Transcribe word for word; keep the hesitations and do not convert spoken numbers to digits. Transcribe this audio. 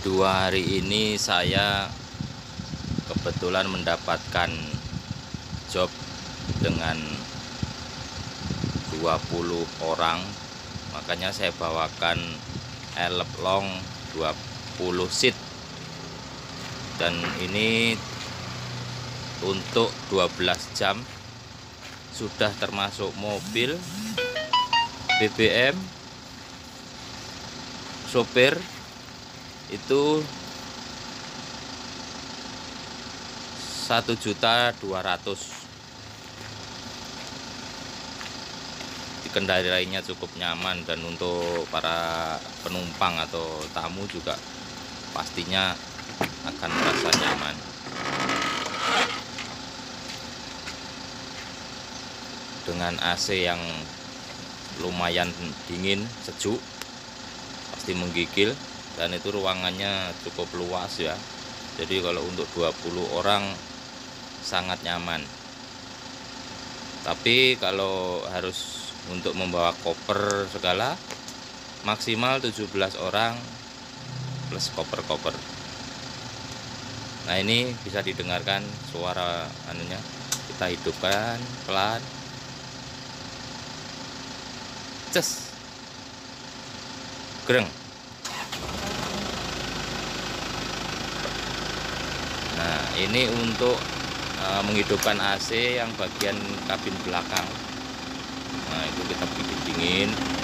Dua hari ini saya kebetulan mendapatkan job dengan dua puluh orang, makanya saya bawakan elep long dua puluh seat, dan ini untuk dua belas jam, sudah termasuk mobil, B B M, sopir. Itu satu juta dua ratus ribu. Kendaraannya cukup nyaman, dan untuk para penumpang atau tamu juga pastinya akan merasa nyaman. Dengan A C yang lumayan dingin, sejuk, pasti menggigil, dan itu ruangannya cukup luas ya. Jadi kalau untuk dua puluh orang sangat nyaman. Tapi kalau harus untuk membawa koper segala, maksimal tujuh belas orang plus koper-koper. Nah, ini bisa didengarkan suara anunya. Kita hidupkan pelan. Ces. Greng. Nah, ini untuk uh, menghidupkan A C yang bagian kabin belakang. Nah, itu kita bikin dingin.